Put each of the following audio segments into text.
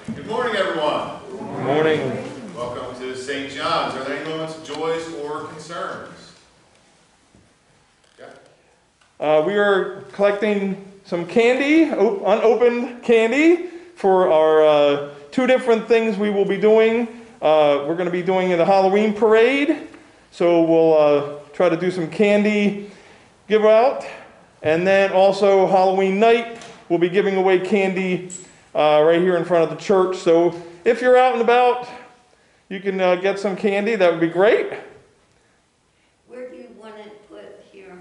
Good morning, everyone. Good morning. Welcome to St. John's. Are there any moments of joys or concerns? Yeah. We are collecting some candy, unopened candy, for our two different things we will be doing. We're going to be doing the Halloween parade, so we'll try to do some candy give out. And then also Halloween night, we'll be giving away candy right here in front of the church. So if you're out and about, you can get some candy. That would be great. Where do you want it put here?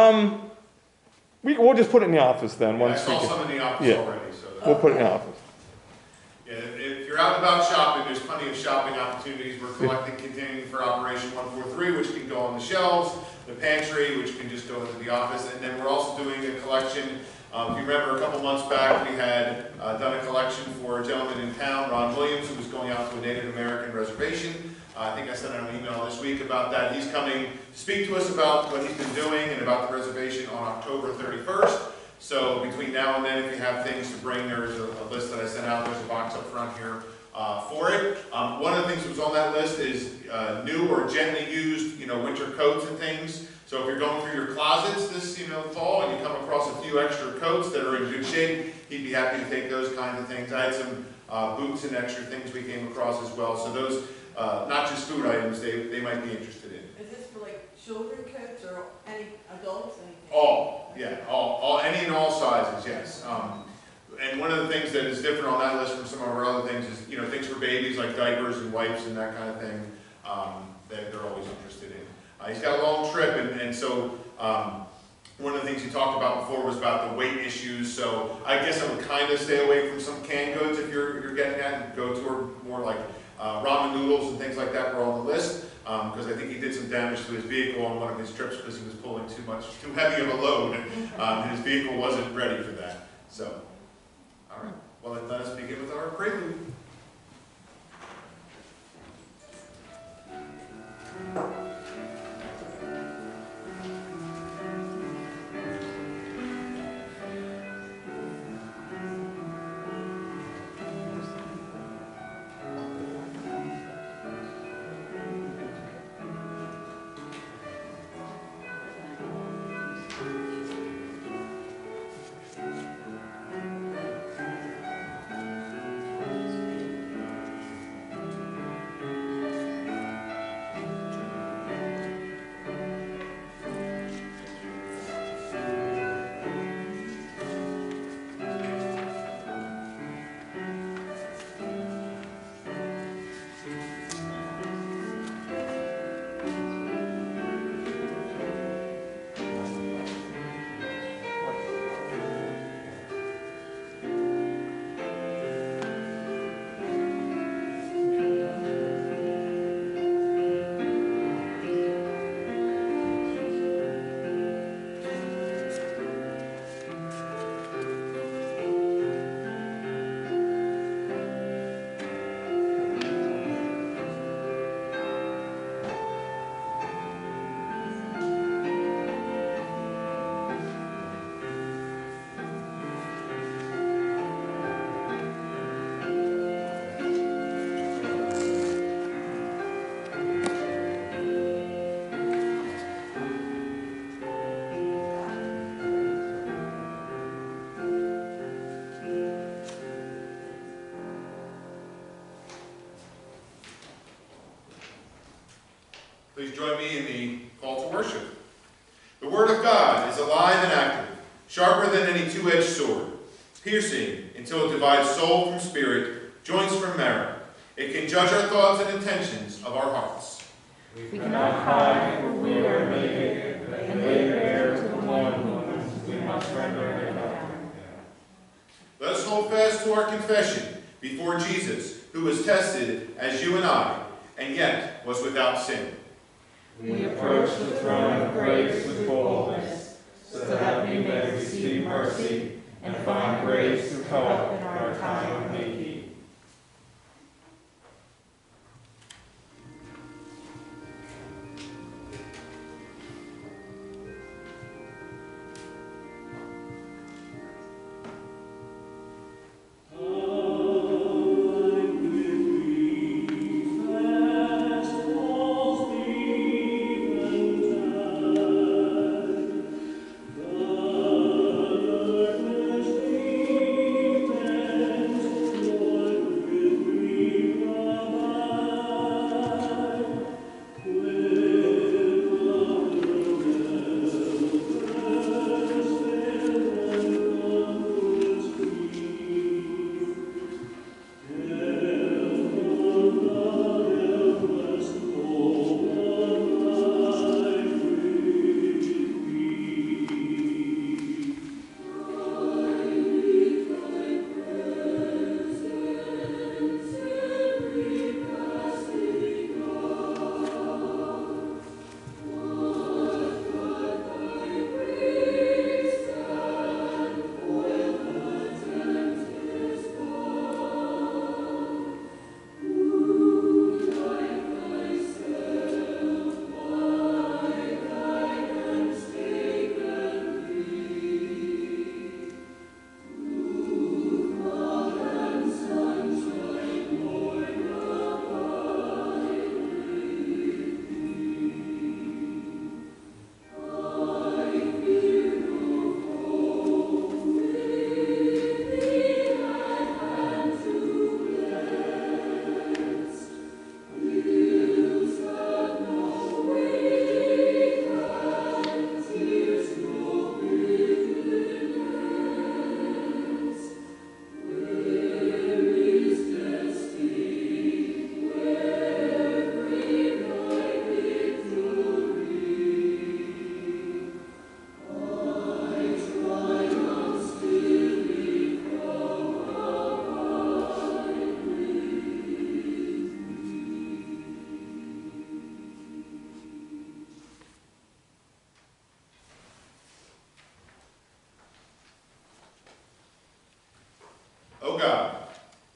We'll just put it in the office then. I saw some in the office already. So we'll put it in the office. Yeah, if you're out and about shopping, there's plenty of shopping opportunities. We're collecting continuing for Operation 143, which can go on the shelves, the pantry, which can just go into the office, and then we're also doing a collection. If you remember, a couple months back, we had done a collection for a gentleman in town, Ron Williams, who was going out to a Native American reservation. I think I sent out an email this week about that. He's coming to speak to us about what he's been doing and about the reservation on October 31st. So between now and then, if you have things to bring, there's a list that I sent out. There's a box up front here for it. One of the things that was on that list is new or gently used, winter coats and things. So if you're going through your closets this, fall, and you come across a few extra coats that are in good shape, he'd be happy to take those kinds of things. I had some boots and extra things we came across as well. So those, not just food items, they might be interested in. Is this for like children coats or any adults? Anything? All, any and all sizes, yes. And one of the things that is different on that list from some of our other things is, things for babies like diapers and wipes and that kind of thing, that they're always interested in. He's got a long trip, and so one of the things he talked about before was about the weight issues. So I guess I would kind of stay away from some canned goods if you're getting that, and go to more like ramen noodles and things like that were on the list, because I think he did some damage to his vehicle on one of his trips because he was pulling too heavy of a load, and his vehicle wasn't ready for that. So, all right. Well, then let us begin with our prelude. Please join me in the call to worship. The Word of God is alive and active, sharper than any two-edged sword, piercing until it divides soul from spirit, joints from marrow. It can judge our thoughts and intentions of our hearts. We cannot hide, for we are naked, and lay bare to the one whom we must render an account. Let us hold fast to our confession before Jesus, who was tested as you and I, and yet was without sin. We approach the throne of grace with boldness, so that we may receive mercy and find grace to help in our time of need. Oh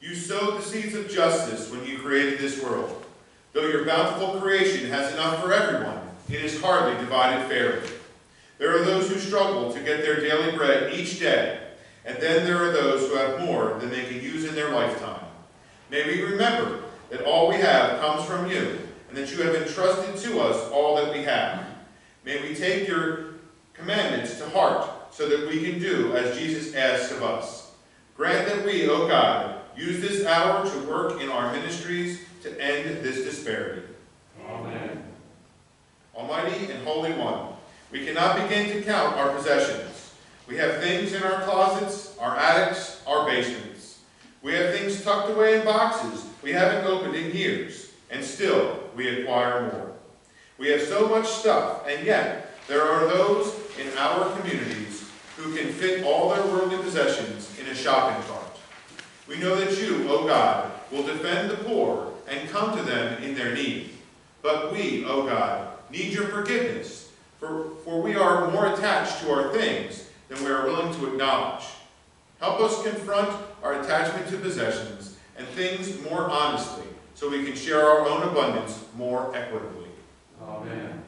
You sowed the seeds of justice when you created this world. Though your bountiful creation has enough for everyone, it is hardly divided fairly. There are those who struggle to get their daily bread each day, and then there are those who have more than they can use in their lifetime. May we remember that all we have comes from you, and that you have entrusted to us all that we have. May we take your commandments to heart, so that we can do as Jesus asks of us. Grant that we, O God, use this hour to work in our ministries to end this disparity. Amen. Almighty and Holy One, we cannot begin to count our possessions. We have things in our closets, our attics, our basements. We have things tucked away in boxes we haven't opened in years, and still we acquire more. We have so much stuff, and yet there are those in our communities who can fit all their worldly possessions in a shopping cart. We know that you, O God, will defend the poor and come to them in their need. But we, O God, need your forgiveness, for we are more attached to our things than we are willing to acknowledge. Help us confront our attachment to possessions and things more honestly, so we can share our own abundance more equitably. Amen.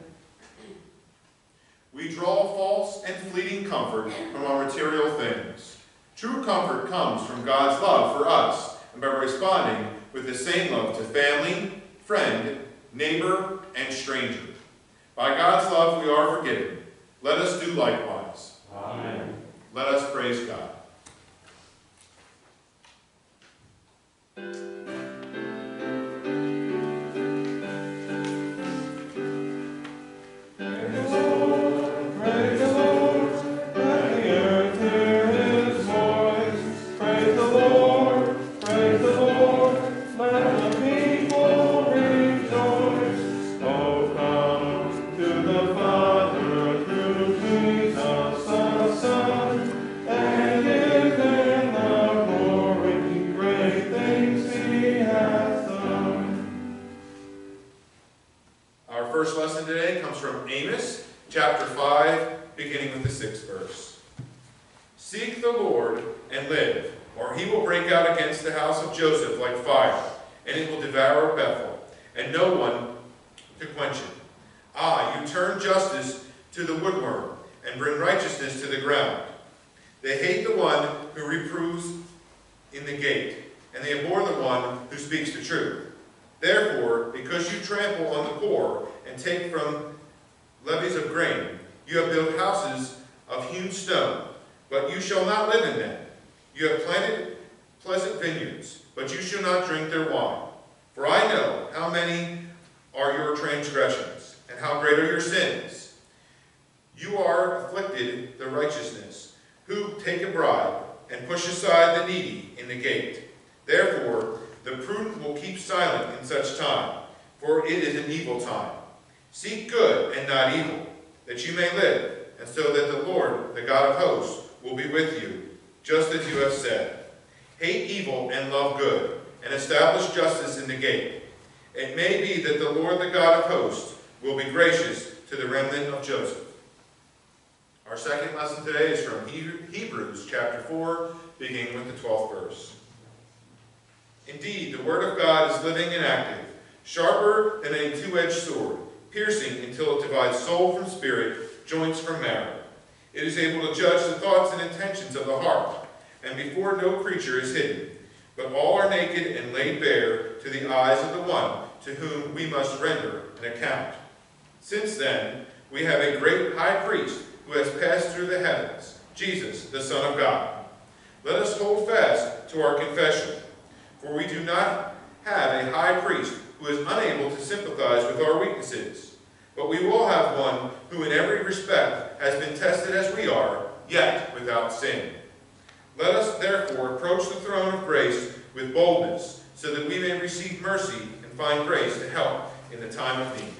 We draw false and fleeting comfort from our material things. True comfort comes from God's love for us, and by responding with the same love to family, friend, neighbor, and stranger. By God's love we are forgiven. Let us do likewise. Amen. Let us praise God. Chapter 5, beginning with the 6th verse. Seek the Lord and live, or he will break out against the house of Joseph like fire, and it will devour Bethel, and no one to quench it. Ah, you turn justice to the woodworm, and bring righteousness to the ground. They hate the one who reproves in the gate, and they abhor the one who speaks the truth. Therefore, because you trample on the poor, and take from levies of grain, you have built houses of hewn stone, but you shall not live in them. You have planted pleasant vineyards, but you shall not drink their wine. For I know how many are your transgressions, and how great are your sins. You are afflicted the righteousness, who take a bribe, and push aside the needy in the gate. Therefore, the prudent will keep silent in such time, for it is an evil time. Seek good and not evil, that you may live, and so that the Lord, the God of hosts, will be with you, just as you have said. Hate evil and love good, and establish justice in the gate. It may be that the Lord, the God of hosts, will be gracious to the remnant of Joseph. Our second lesson today is from Hebrews chapter 4, beginning with the 12th verse. Indeed, the word of God is living and active, sharper than a two-edged sword, piercing until it divides soul from spirit, joints from marrow. It is able to judge the thoughts and intentions of the heart, and before no creature is hidden, but all are naked and laid bare to the eyes of the one to whom we must render an account. Since then, we have a great high priest who has passed through the heavens, Jesus, the Son of God. Let us hold fast to our confession, for we do not have a high priest who is unable to sympathize with our weaknesses, but we will have one who in every respect has been tested as we are, yet without sin. Let us therefore approach the throne of grace with boldness, so that we may receive mercy and find grace to help in the time of need.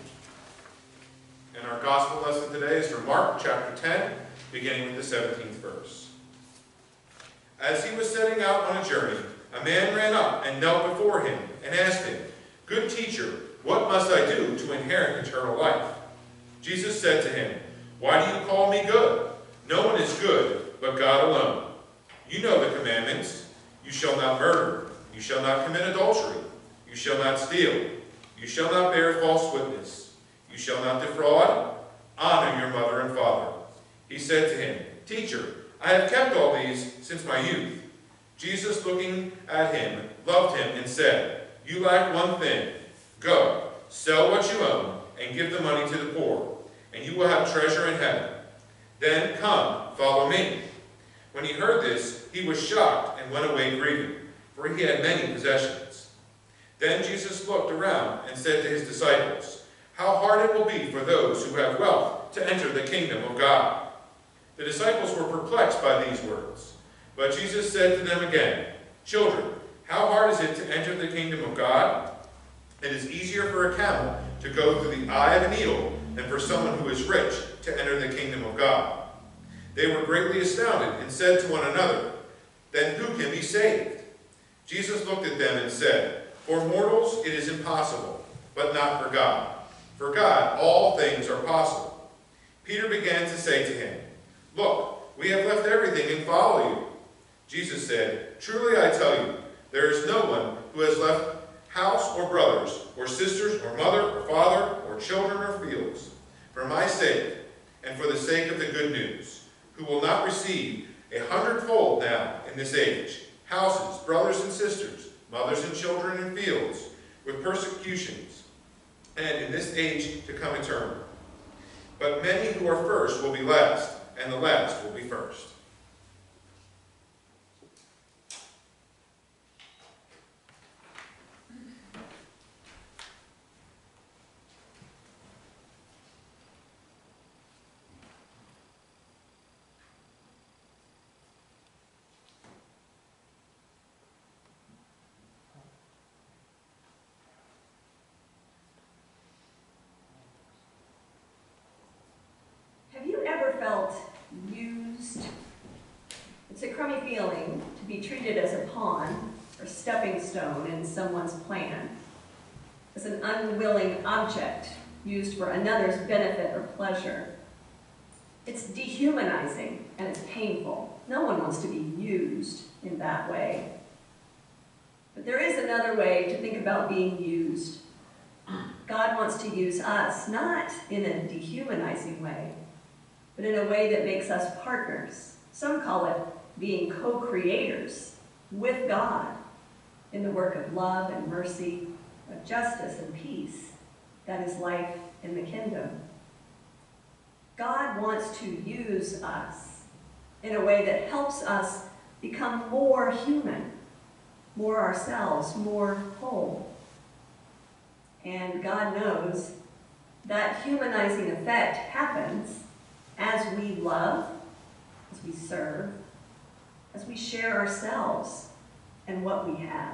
And our gospel lesson today is from Mark chapter 10, beginning with the 17th verse. As he was setting out on a journey, a man ran up and knelt before him and asked him, "Good teacher, what must I do to inherit eternal life?" Jesus said to him, "Why do you call me good? No one is good but God alone. You know the commandments. You shall not murder. You You shall not commit adultery. You shall not steal. You shall not bear false witness. You shall not defraud. Honor your mother and father. He said to him, Teacher, I have kept all these since my youth. Jesus, looking at him, loved him and said, You lack one thing. Go, sell what you own, and give the money to the poor, and you will have treasure in heaven. Then come, follow me. When he heard this, he was shocked and went away grieving, for he had many possessions. Then Jesus looked around and said to his disciples, How hard it will be for those who have wealth to enter the kingdom of God. The disciples were perplexed by these words. But Jesus said to them again, Children, how hard is it to enter the kingdom of God? It is easier for a camel to go through the eye of a needle than for someone who is rich to enter the kingdom of God. They were greatly astounded and said to one another, Then who can be saved? Jesus looked at them and said, For mortals it is impossible, but not for God. For God all things are possible. Peter began to say to him, Look, we have left everything and follow you. Jesus said, Truly I tell you, there is no one who has left house or brothers or sisters or mother or father or children or fields for my sake and for the sake of the good news, who will not receive 100-fold now in this age, houses, brothers and sisters, mothers and children and fields, with persecutions, and in this age to come eternal. But many who are first will be last, and the last will be first. Have you ever felt used? It's a crummy feeling to be treated as a pawn or stepping stone in someone's plan, as an unwilling object used for another's benefit or pleasure. It's dehumanizing and it's painful. No one wants to be used in that way. But there is another way to think about being used. God wants to use us, not in a dehumanizing way, but in a way that makes us partners. Some call it being co-creators with God in the work of love and mercy, of justice and peace. That is life in the kingdom. God wants to use us in a way that helps us become more human, more ourselves, more whole. And God knows that humanizing effect happens as we love, as we serve, as we share ourselves and what we have.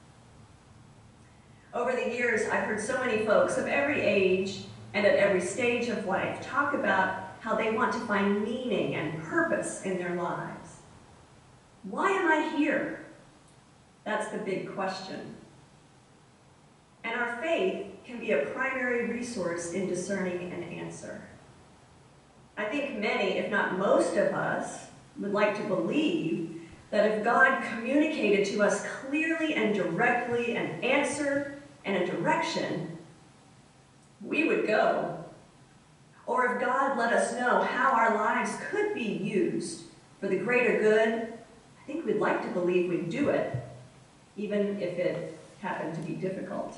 Over the years, I've heard so many folks of every age and at every stage of life talk about how they want to find meaning and purpose in their lives. Why am I here? That's the big question. And our faith can be a primary resource in discerning an answer. I think many, if not most of us, would like to believe that if God communicated to us clearly and directly an answer and a direction, we would go. Or if God let us know how our lives could be used for the greater good, I think we'd like to believe we'd do it, even if it happened to be difficult.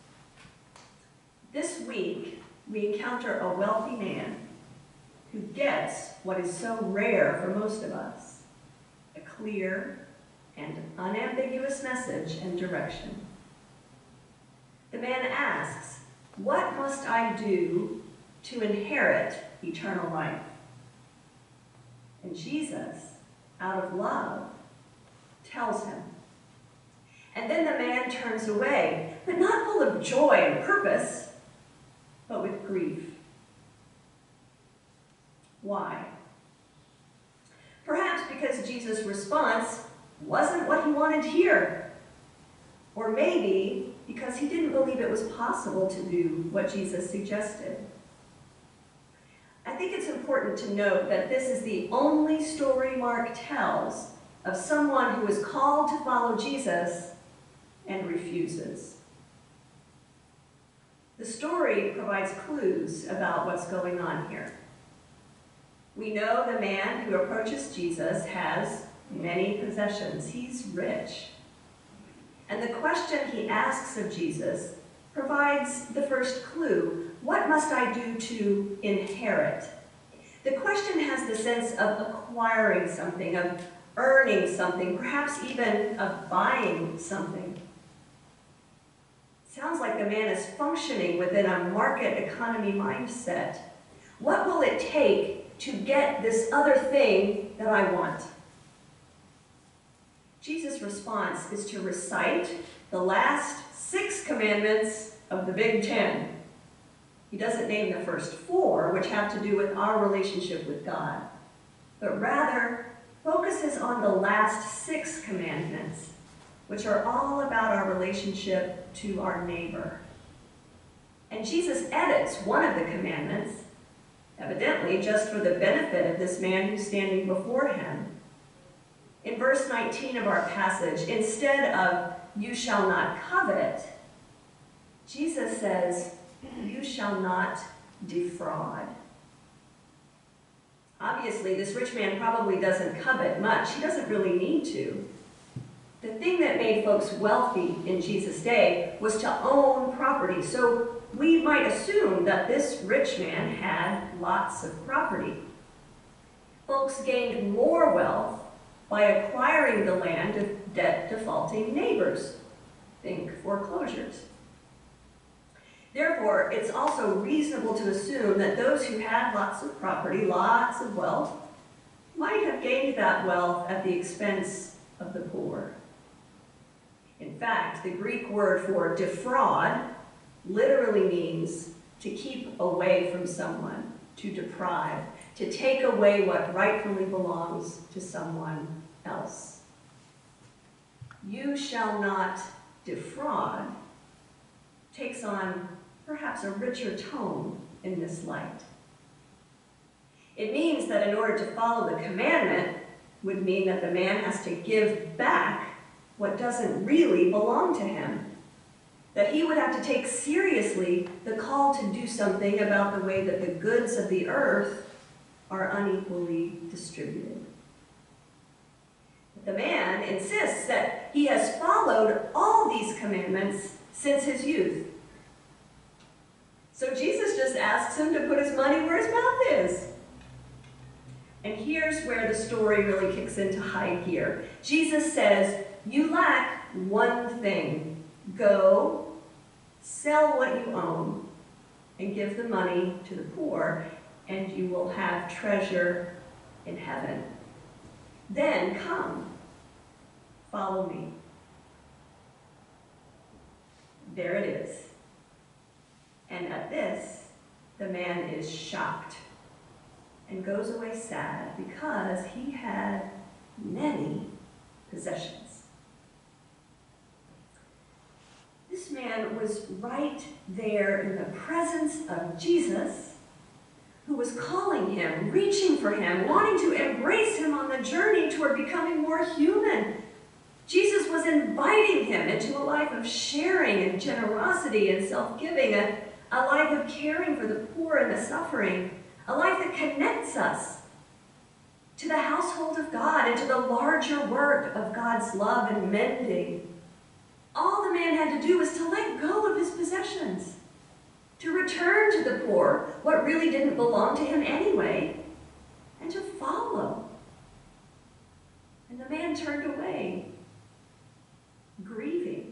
This week, we encounter a wealthy man who gets what is so rare for most of us, a clear and unambiguous message and direction. The man asks, "What must I do to inherit eternal life?" And Jesus, out of love, tells him. And then the man turns away, but not full of joy and purpose, but with grief. Why? Perhaps because Jesus' response wasn't what he wanted to hear. Or maybe because he didn't believe it was possible to do what Jesus suggested. I think it's important to note that this is the only story Mark tells of someone who is called to follow Jesus and refuses. The story provides clues about what's going on here. We know the man who approaches Jesus has many possessions. He's rich. And the question he asks of Jesus provides the first clue. What must I do to inherit? The question has the sense of acquiring something, of earning something, perhaps even of buying something. Sounds like the man is functioning within a market economy mindset. What will it take to get this other thing that I want? Jesus' response is to recite the last 6 commandments of the Big Ten. He doesn't name the first 4, which have to do with our relationship with God, but rather focuses on the last 6 commandments, which are all about our relationship to our neighbor. And Jesus edits one of the commandments, evidently just for the benefit of this man who's standing before him. In verse 19 of our passage, instead of "you shall not covet," Jesus says, "you shall not defraud." Obviously, this rich man probably doesn't covet much. He doesn't really need to. The thing that made folks wealthy in Jesus' day was to own property. So we might assume that this rich man had lots of property. Folks gained more wealth by acquiring the land of debt-defaulting neighbors. Think foreclosures. Therefore, it's also reasonable to assume that those who had lots of property, lots of wealth, might have gained that wealth at the expense of the poor. In fact, the Greek word for defraud literally means to keep away from someone, to deprive, to take away what rightfully belongs to someone else. "You shall not defraud" takes on perhaps a richer tone in this light. It means that in order to follow the commandment would mean that the man has to give back what doesn't really belong to him. That he would have to take seriously the call to do something about the way that the goods of the earth are unequally distributed. The man insists that he has followed all these commandments since his youth. So Jesus just asks him to put his money where his mouth is. And here's where the story really kicks into high gear. Jesus says, "You lack one thing. Go, sell what you own, and give the money to the poor, and you will have treasure in heaven. Then come, follow me." There it is. And at this, the man is shocked and goes away sad because he had many possessions. This man was right there in the presence of Jesus, who was calling him, reaching for him, wanting to embrace him on the journey toward becoming more human. Jesus was inviting him into a life of sharing and generosity and self-giving, a life of caring for the poor and the suffering, a life that connects us to the household of God and to the larger work of God's love and mending. All the man had to do was to let go of his possessions, to return to the poor what really didn't belong to him anyway, and to follow. And the man turned away, grieving.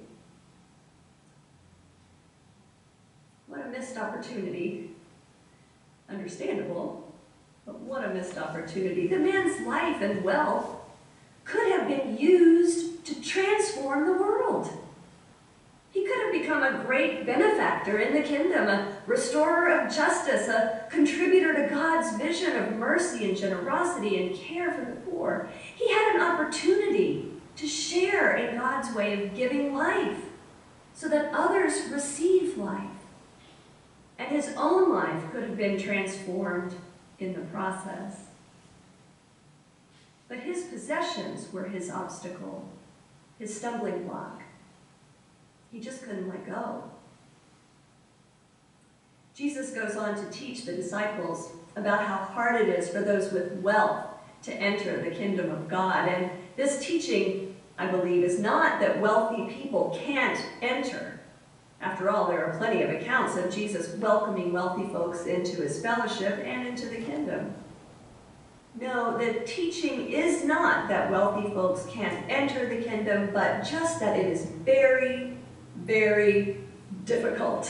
What a missed opportunity. Understandable, but what a missed opportunity. The man's life and wealth could have been used to transform the world. He could have become a great benefactor in the kingdom, a restorer of justice, a contributor to God's vision of mercy and generosity and care for the poor. He had an opportunity to share in God's way of giving life so that others receive life. And his own life could have been transformed in the process. But his possessions were his obstacle, his stumbling block. He just couldn't let go. Jesus goes on to teach the disciples about how hard it is for those with wealth to enter the kingdom of God. And this teaching, I believe, is not that wealthy people can't enter. After all, there are plenty of accounts of Jesus welcoming wealthy folks into his fellowship and into the kingdom. No, the teaching is not that wealthy folks can't enter the kingdom, but just that it is very, very difficult.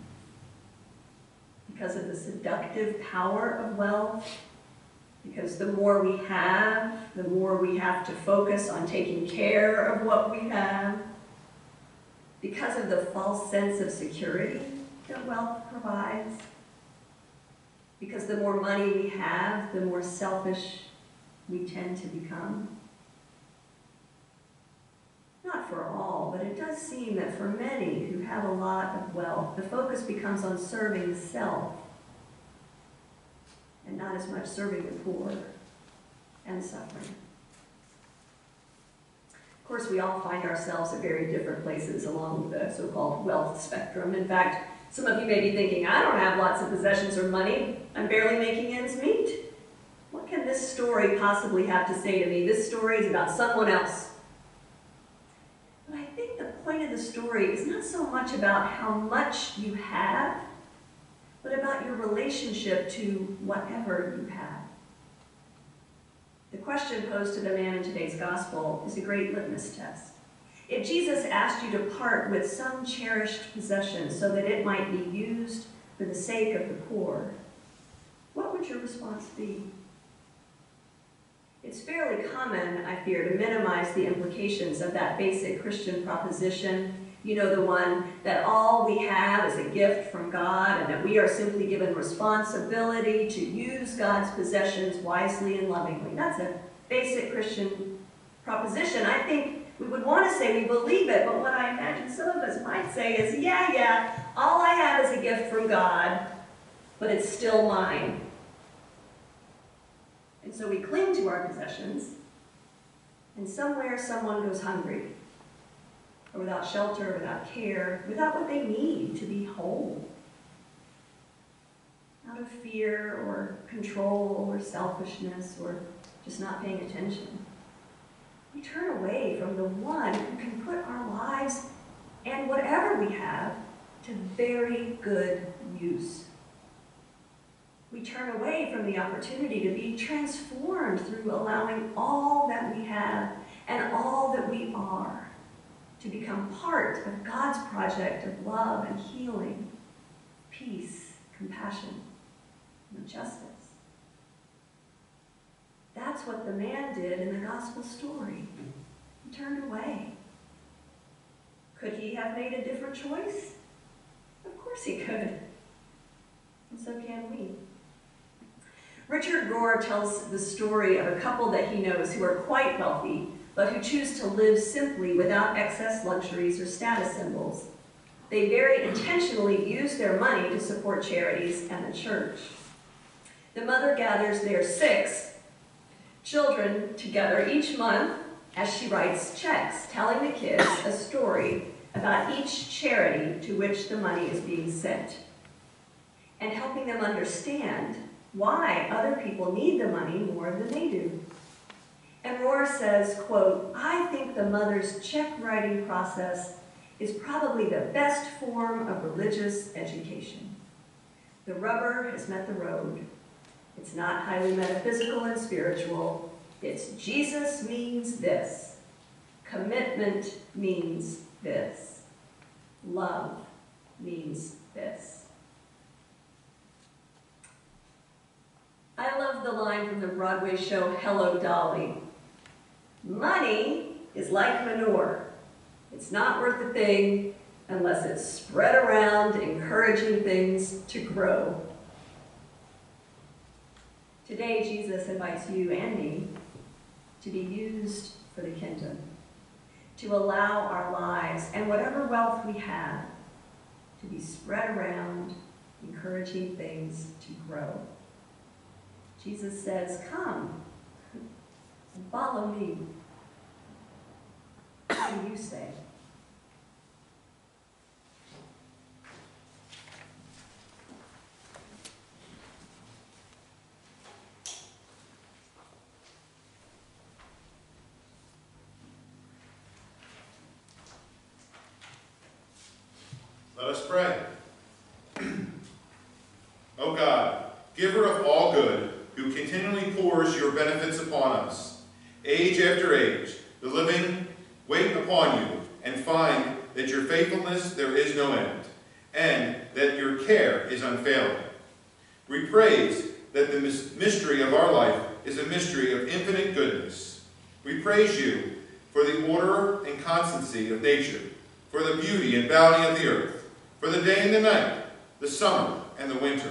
Because of the seductive power of wealth, because the more we have, the more we have to focus on taking care of what we have, because of the false sense of security that wealth provides, because the more money we have, the more selfish we tend to become. Not for all, but it does seem that for many who have a lot of wealth, the focus becomes on serving the self and not as much serving the poor and suffering. Of course, we all find ourselves at very different places along the so-called wealth spectrum. In fact, some of you may be thinking, I don't have lots of possessions or money. I'm barely making ends meet. What can this story possibly have to say to me? This story is about someone else. But I think the point of the story is not so much about how much you have, but about your relationship to whatever you have. The question posed to the man in today's gospel is a great litmus test. If Jesus asked you to part with some cherished possession so that it might be used for the sake of the poor, what would your response be? It's fairly common, I fear, to minimize the implications of that basic Christian proposition. You know, the one that all we have is a gift from God and that we are simply given responsibility to use God's possessions wisely and lovingly. That's a basic Christian proposition. I think we would want to say we believe it, but what I imagine some of us might say is, yeah, all I have is a gift from God, but it's still mine. And so we cling to our possessions, and somewhere someone goes hungry, or without shelter, without care, without what they need to be whole. Out of fear or control or selfishness or just not paying attention. We turn away from the one who can put our lives and whatever we have to very good use. We turn away from the opportunity to be transformed through allowing all that we have and all that we are to become part of God's project of love and healing, peace, compassion, and justice. That's what the man did in the gospel story. He turned away. Could he have made a different choice? Of course he could. And so can we. Richard Rohr tells the story of a couple that he knows who are quite wealthy, but who choose to live simply without excess luxuries or status symbols. They very intentionally use their money to support charities and the church. The mother gathers their 6 children together each month as she writes checks, telling the kids a story about each charity to which the money is being sent, and helping them understand why other people need the money more than they do. And Rohr says, quote, I think the mother's check writing process is probably the best form of religious education. The rubber has met the road. It's not highly metaphysical and spiritual. It's Jesus means this. Commitment means this. Love means this. I love the line from the Broadway show Hello, Dolly. Money is like manure. It's not worth a thing unless it's spread around, encouraging things to grow. Today, Jesus invites you and me to be used for the kingdom, to allow our lives and whatever wealth we have to be spread around, encouraging things to grow. Jesus says, come and follow me. What do you say? Let us pray. O God, giver of all good, who continually pours your benefits upon us, age after age, the living wait upon you and find that your faithfulness there is no end, and that your care is unfailing. We praise that the mystery of our life is a mystery of infinite goodness. We praise you for the order and constancy of nature, for the beauty and bounty of the earth, for the day and the night, the summer and the winter,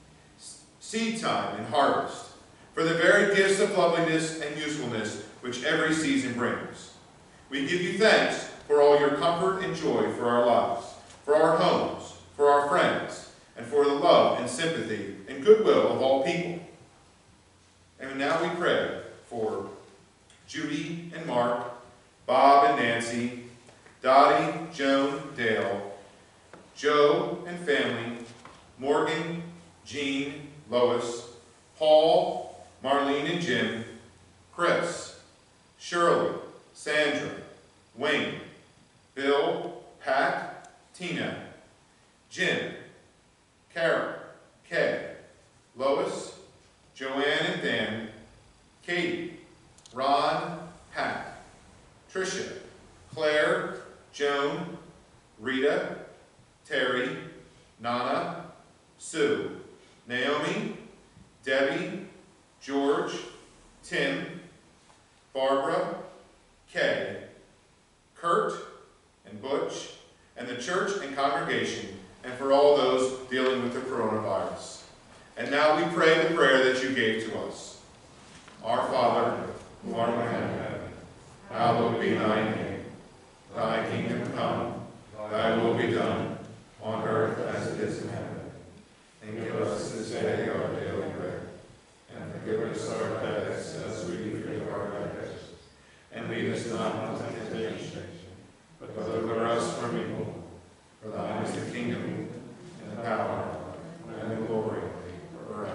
seed time and harvest, for the varied gifts of loveliness and usefulness which every season brings. We give you thanks for all your comfort and joy for our lives, for our homes, for our friends, and for the love and sympathy and goodwill of all people. And now we pray for Judy and Mark, Bob and Nancy, Dottie, Joan, Dale, Joe and family, Morgan, Jean, Lois, Paul, Marlene and Jim, Chris, Shirley, Sandra, Wayne, Bill, Pat, Tina, Jim, Karen, Kay, Lois, Joanne and Dan, Katie, Ron, Pat, Tricia, Claire, Joan, Rita, Terry, Nana, Sue, Naomi, Debbie, George, Tim, Barbara, Kay, Kurt, and Butch, and the church and congregation, and for all those dealing with the coronavirus. And now we pray the prayer that you gave to us. Our Father, who art in heaven, hallowed be thy name. Thy kingdom come, thy will be done, on earth as it is in heaven. And give us this day our daily bread, and forgive us our debts as we forgive our debtors. And lead us not into temptation, but deliver us from evil. For thine is the kingdom, and the power, and the glory, forever.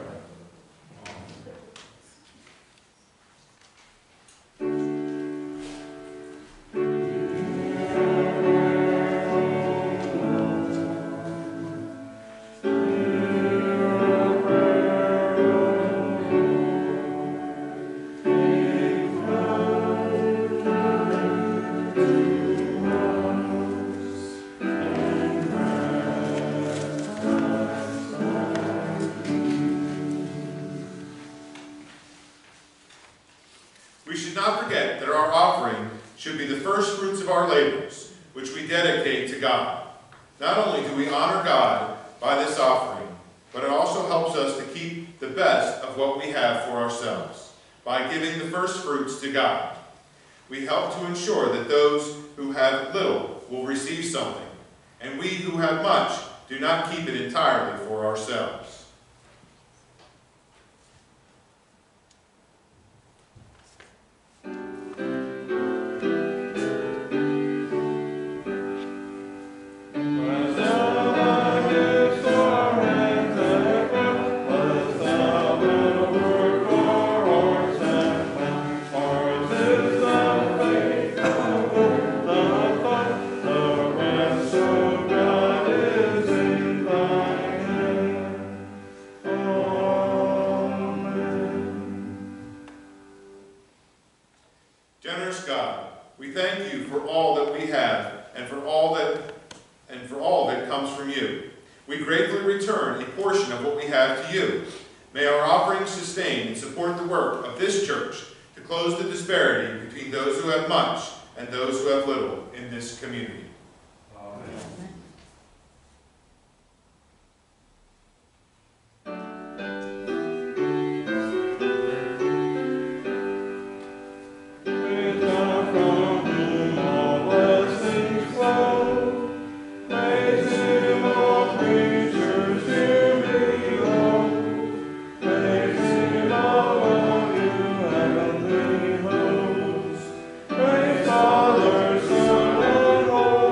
We should not forget that our offering should be the first fruits of our labors, which we dedicate to God. Not only do we honor God by this offering, but it also helps us to keep the best of what we have for ourselves by giving the first fruits to God. We help to ensure that those who have little will receive something, and we who have much do not keep it entirely for ourselves. Generous God, we thank you for all that we have and for all that comes from you. We gratefully return a portion of what we have to you. May our offerings sustain and support the work of this church to close the disparity between those who have much and those who have little in this community. Amen. Father, Son, and Holy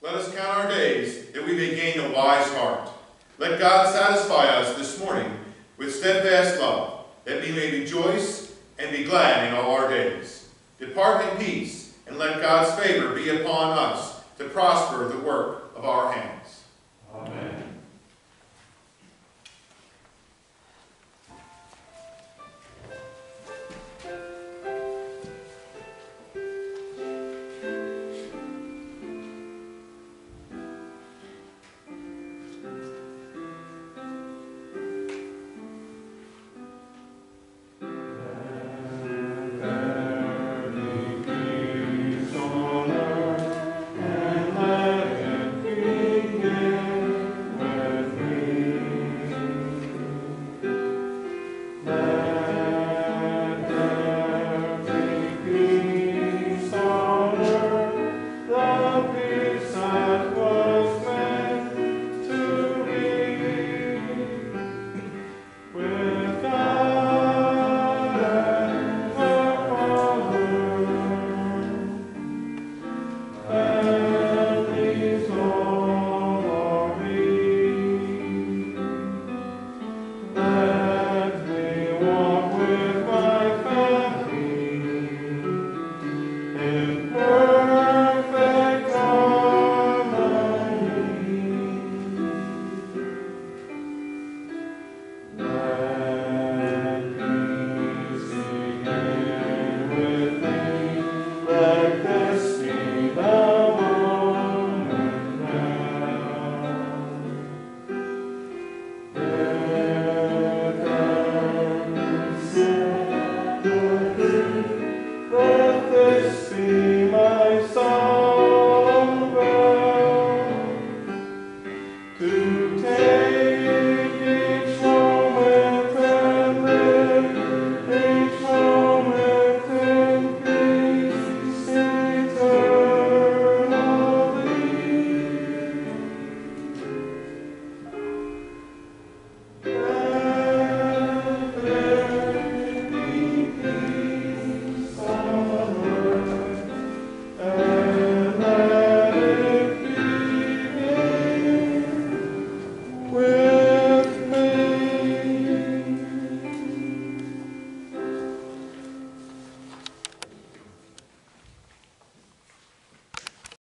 Let us count our days, that we may gain a wise heart. Let God satisfy us this morning with steadfast love, that we may rejoice and be glad in all our days. Depart in peace, and let God's favor be upon us to prosper the work of our hands. Amen.